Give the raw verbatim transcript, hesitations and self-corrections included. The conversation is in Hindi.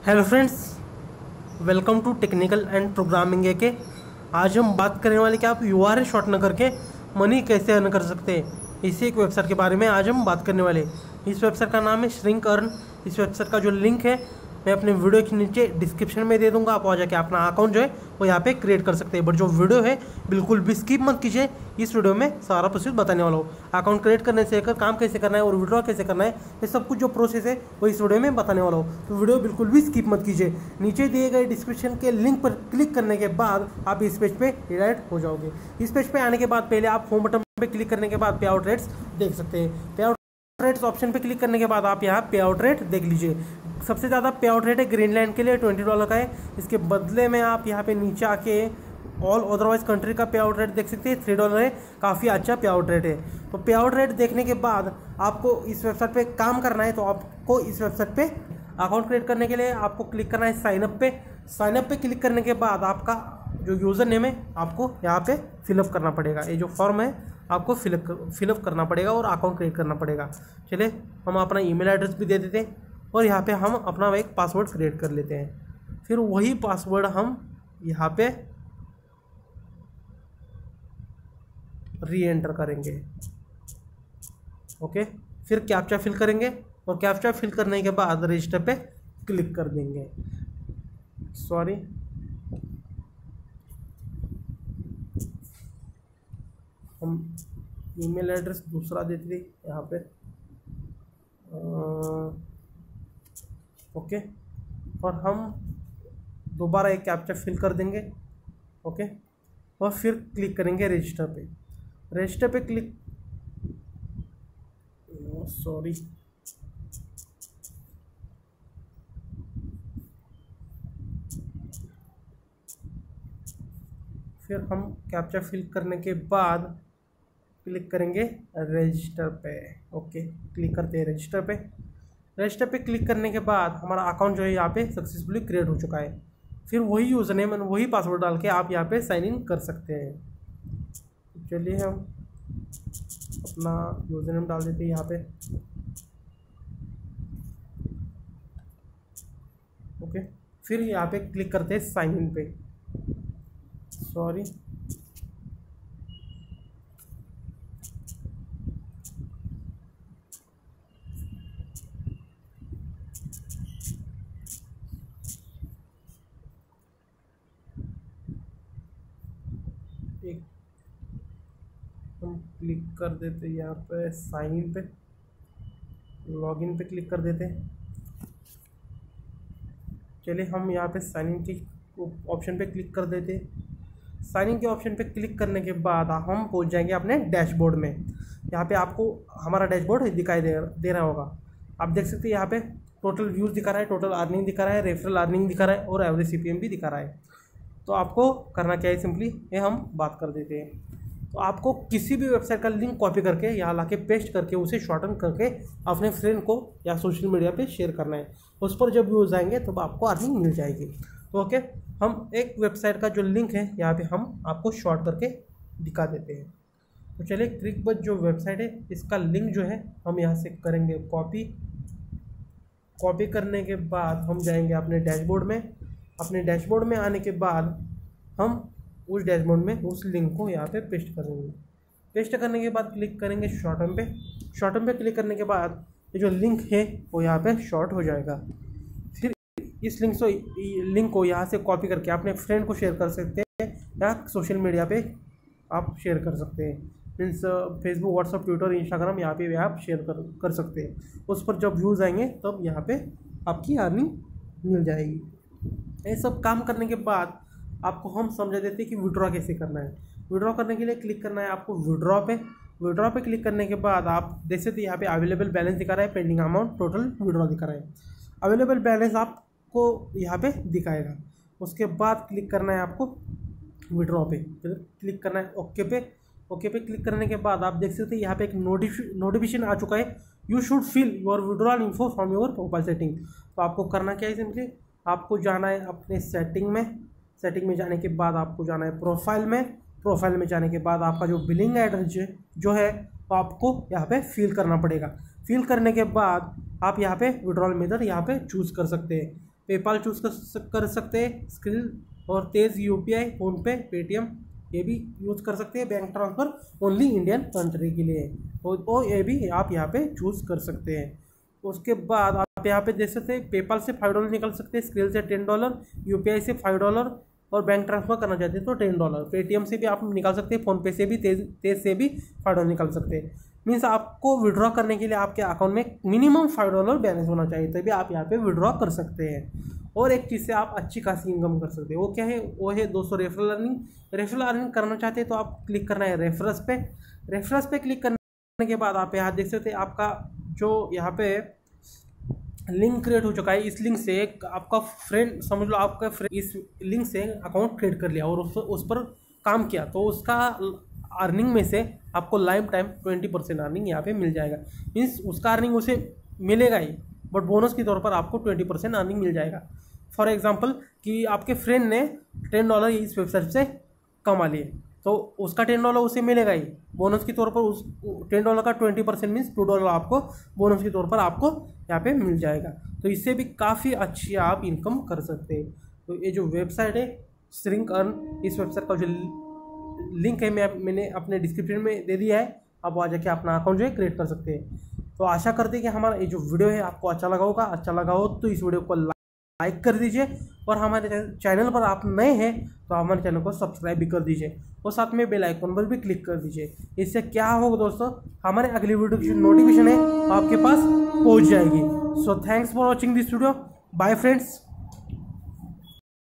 Hello friends, welcome to technical and programming A K. आज हम बात करने वाले कि आप यू आर एल शॉर्ट न करके मनी कैसे अर्न कर सकते हैं। इसी एक वेबसाइट के बारे में आज हम बात करने वाले। इस वेबसाइट का नाम है श्रिंक अर्न। इस वेबसाइट का जो लिंक है मैं अपने वीडियो के नीचे डिस्क्रिप्शन में दे दूंगा। आप वहाँ जाके अपना अकाउंट जो है वो यहाँ पे क्रिएट कर सकते हैं। बट जो वीडियो है बिल्कुल भी स्किप मत कीजिए। इस वीडियो में सारा प्रोसेस बताने वाला हूँ। अकाउंट क्रिएट करने से लेकर काम कैसे करना है और विड्रॉ कैसे करना है, ये सब कुछ जो प्रोसेस है वो इस वीडियो में बताने वाला हूँ। तो वीडियो बिल्कुल भी स्किप मत कीजिए। नीचे दिए गए डिस्क्रिप्शन के लिंक पर क्लिक करने के बाद आप इस पेज पे रिडायरेक्ट हो जाओगे। इस पेज पे आने के बाद पहले आप होम बटन पे क्लिक करने के बाद पे आउट रेट्स देख सकते हैं। पे आउट रेट्स ऑप्शन पे क्लिक करने के बाद आप यहाँ पे आउट रेट देख लीजिए। सबसे ज़्यादा पे आउट रेट है ग्रीनलैंड के लिए ट्वेंटी डॉलर का है। इसके बदले में आप यहाँ पे नीचे आके ऑल अदरवाइज कंट्री का पे आउट रेट देख सकते हैं, थ्री डॉलर है। काफ़ी अच्छा पे आउट रेट है। तो पे आउट रेट देखने के बाद आपको इस वेबसाइट पे काम करना है। तो आपको इस वेबसाइट पे अकाउंट क्रिएट करने के लिए आपको क्लिक करना है साइनअप पे। साइनअप पे क्लिक करने के बाद आपका जो यूज़र नेम है आपको यहाँ पे फिलअप करना पड़ेगा। ये जो फॉर्म है आपको फिलअप फिलअप करना पड़ेगा और अकाउंट क्रिएट करना पड़ेगा। चलिए हम अपना ईमेल एड्रेस भी दे देते हैं और यहाँ पे हम अपना एक पासवर्ड क्रिएट कर लेते हैं। फिर वही पासवर्ड हम यहाँ पे री एंटर करेंगे। ओके, फिर कैप्चा फिल करेंगे और कैप्चा फिल करने के बाद रजिस्टर पे क्लिक कर देंगे। सॉरी, हम ईमेल एड्रेस दूसरा देते थे यहाँ पे। ओके, और हम दोबारा एक कैप्चा फिल कर देंगे। ओके, और फिर क्लिक करेंगे रजिस्टर पे। रजिस्टर पे क्लिक सॉरी फिर हम कैप्चा फिल करने के बाद क्लिक करेंगे रजिस्टर पे। ओके, क्लिक करते हैं रजिस्टर पे। रजिस्टर पे क्लिक करने के बाद हमारा अकाउंट जो है यहाँ पे सक्सेसफुली क्रिएट हो चुका है। फिर वही यूज़र नेम वही पासवर्ड डाल के आप यहाँ पे साइन इन कर सकते हैं। चलिए हम अपना यूज़र नेम डाल देते हैं यहाँ पे। ओके, फिर यहाँ पे क्लिक करते हैं साइन इन पे। सॉरी, एक हम क्लिक कर देते यहाँ पे साइन इन पे, लॉगिन पे क्लिक कर देते। चलिए हम यहाँ पे साइन इन के ऑप्शन पे क्लिक कर देते। साइन इन के ऑप्शन पे क्लिक करने के बाद हम पहुँच जाएंगे अपने डैशबोर्ड में। यहाँ पे आपको हमारा डैशबोर्ड दिखाई दे दे रहा होगा। आप देख सकते हैं यहाँ पे टोटल व्यूज़ दिखा रहा है, टोटल अर्निंग दिखा रहा है, रेफरल अर्निंग दिखा रहा है और एवरेज सी पी एम भी दिखा रहा है। तो आपको करना क्या है, सिंपली ये हम बात कर देते हैं। तो आपको किसी भी वेबसाइट का लिंक कॉपी करके यहाँ लाके पेस्ट करके उसे शॉर्टन करके अपने फ्रेंड को या सोशल मीडिया पे शेयर करना है। उस पर जब व्यूज़ आएंगे तब तो आपको अर्निंग मिल जाएगी। तो ओके, हम एक वेबसाइट का जो लिंक है यहाँ पे हम आपको शॉर्ट करके दिखा देते हैं। तो चलिए, क्रिकबज़ जो वेबसाइट है इसका लिंक जो है हम यहाँ से करेंगे कॉपी। कॉपी करने के बाद हम जाएंगे अपने डैशबोर्ड में। अपने डैशबोर्ड में आने के बाद हम उस डैशबोर्ड में उस लिंक को यहाँ पे पेस्ट करेंगे। पेस्ट करने के बाद क्लिक करेंगे शॉर्टन पे। शॉर्टन पे क्लिक करने के बाद ये जो लिंक है वो यहाँ पे शॉर्ट हो जाएगा। फिर इस लिंक से लिंक को यहाँ से कॉपी करके अपने फ्रेंड को शेयर कर सकते हैं या सोशल मीडिया पे आप शेयर कर सकते हैं। Means Facebook, WhatsApp, Twitter, Instagram यहाँ पे भी आप शेयर कर कर सकते हैं। उस पर जब व्यूज़ आएंगे तब तो यहाँ पे आपकी अर्निंग मिल जाएगी। ये सब काम करने के बाद आपको हम समझा देते हैं कि विड्रॉ कैसे करना है। विड्रॉ करने के लिए क्लिक करना है आपको विड्रॉ पे। विड्रॉ पे क्लिक करने के बाद आप देख सकते हैं यहाँ पे अवेलेबल बैलेंस दिखा रहा है, पेंडिंग अमाउंट, टोटल विड्रॉ दिखा रहा है। अवेलेबल बैलेंस आपको यहाँ पे दिखाएगा। उसके बाद क्लिक करना है आपको विड्रॉ पे, फिर क्लिक करना है ओके पे। ओके पे क्लिक करने के बाद आप देख सकते हैं यहाँ पे एक नोटिफिकेशन आ चुका है, you should fill your withdrawal info from your profile setting. तो आपको करना क्या है, सिंपली आपको जाना है अपने सेटिंग में। सेटिंग में जाने के बाद आपको जाना है प्रोफाइल में। प्रोफाइल में जाने के बाद आपका जो बिलिंग एड्रेस जो है वो आपको यहाँ पे फिल करना पड़ेगा। फिल करने के बाद आप यहाँ पे विड्रॉल मेथड यहाँ पे चूज़ कर सकते हैं। पेपाल चूज़ कर कर सकते हैं, स्क्रिल और तेज़ यूपीआई, फ़ोनपे, पेटीएम ये भी यूज़ कर सकते हैं। Bank transfer only Indian country के लिए, वो ये भी आप यहाँ पे चूज़ कर सकते हैं। उसके बाद आप यहाँ पे देख सकते हैं पेपाल से फाइव डॉलर निकल सकते हैं, स्क्रिल से टेन डॉलर, यूपीआई से फाइव डॉलर और बैंक ट्रांसफ़र करना चाहते हैं तो टेन डॉलर। पेटीएम से भी आप निकाल सकते हैं, फ़ोनपे से भी, तेज तेज से भी फाइव डॉलर निकाल सकते हैं। मीन्स आपको विड्रॉ करने के लिए आपके अकाउंट में मिनिमम फाइव डॉलर बैलेंस होना चाहिए, तभी आप यहाँ पे विड्रॉ कर सकते हैं। और एक चीज़ से आप अच्छी खासी इनकम कर सकते हैं, वो क्या है, वो है दोस्तों रेफरल अर्निंग। रेफरल अर्निंग करना चाहते हैं तो आप क्लिक करना है रेफरल्स पे। रेफरल्स पे क्लिक करने के बाद आप यहाँ देख सकते हैं आपका जो यहाँ पे लिंक क्रिएट हो चुका है। इस लिंक से आपका फ्रेंड, समझ लो आपका फ्रेंड इस लिंक से अकाउंट क्रिएट कर लिया और उस, उस पर काम किया तो उसका अर्निंग में से आपको lifetime twenty percent earning यहाँ पे मिल जाएगा। मीन्स उसका अर्निंग उसे मिलेगा ही, बट बोनस के तौर पर आपको ट्वेंटी परसेंट अर्निंग मिल जाएगा। फॉर एग्जांपल कि आपके फ्रेंड ने टेन डॉलर इस वेबसाइट से कमा लिए तो उसका टेन डॉलर उसे मिलेगा ही बोनस के तौर पर। उस टेन डॉलर का twenty percent means two dollar आपको बोनस के तौर पर आपको यहाँ पे मिल जाएगा। तो इससे भी काफ़ी अच्छी आप इनकम कर सकते हैं। तो ये जो वेबसाइट है श्रिंक अर्न, इस वेबसाइट का जो लिंक है मैं मैंने अपने डिस्क्रिप्शन में दे दिया है, आप वहाँ जाके अपना अकाउंट जो है क्रिएट कर सकते हैं। तो आशा करते हैं कि हमारा ये जो वीडियो है आपको अच्छा लगा होगा। अच्छा लगा हो तो इस वीडियो को लाइक कर दीजिए और हमारे चैनल पर आप नए हैं तो हमारे चैनल को सब्सक्राइब भी कर दीजिए और साथ में बेल आइकन पर भी क्लिक कर दीजिए। इससे क्या होगा दोस्तों, हमारे अगली वीडियो की जो नोटिफिकेशन है आपके पास पहुंच जाएगी। So thanks for watching this video. Bye friends.